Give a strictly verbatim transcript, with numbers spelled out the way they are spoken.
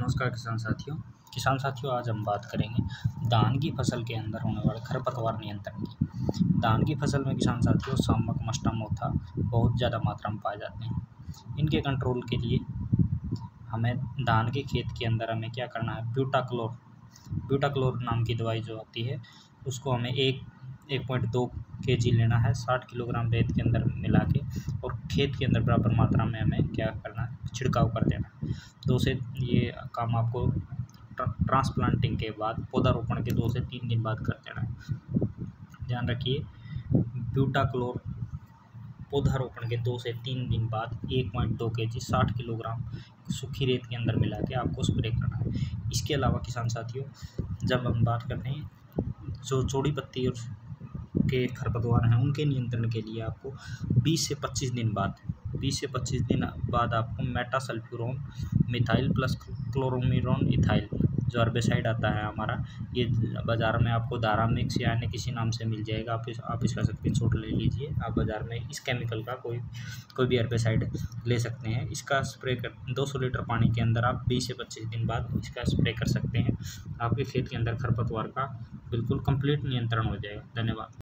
नमस्कार किसान साथियों किसान साथियों आज हम बात करेंगे धान की फसल के अंदर होने वाले खरपतवार नियंत्रण की। धान की फसल में किसान साथियों सामक, मस्टा, मोथा बहुत ज़्यादा मात्रा में पाए जाते हैं। इनके कंट्रोल के लिए हमें धान के खेत के अंदर हमें क्या करना है, ब्यूटाक्लोर ब्यूटाक्लोर नाम की दवाई जो आती है उसको हमें एक एक पॉइंट दो के जी लेना है, साठ किलोग्राम रेत के अंदर मिला के, और खेत के अंदर बराबर मात्रा में हमें क्या करना है, छिड़काव कर देना है। दो से ये काम आपको ट्रांसप्लांटिंग के बाद, पौधारोपण के दो से तीन दिन बाद कर देना है। ध्यान रखिए, ब्यूटाक्लोर पौधारोपण के दो से तीन दिन बाद एक पॉइंट दो के जी साठ किलोग्राम सूखी रेत के अंदर मिला के आपको स्प्रे करना है। इसके अलावा किसान साथियों जब हम बात करते हैं जो चौड़ी पत्ती और के खरपतवार हैं उनके नियंत्रण के लिए आपको बीस से पच्चीस दिन बाद बीस से पच्चीस दिन बाद आपको metsulfuron methyl plus chlorimuron ethyl जो हर्बिसाइड आता है हमारा, ये बाज़ार में आपको धारा मिक्स या अन्य किसी नाम से मिल जाएगा। आप इस आप इसका स्क्रीनशॉट ले लीजिए। आप बाज़ार में इस केमिकल का कोई कोई भी हर्बिसाइड ले सकते हैं। इसका स्प्रे कर दो सौ लीटर पानी के अंदर आप बीस से पच्चीस दिन बाद इसका स्प्रे कर सकते हैं। आपके खेत के अंदर खरपतवार का बिल्कुल कंप्लीट नियंत्रण हो जाएगा। धन्यवाद।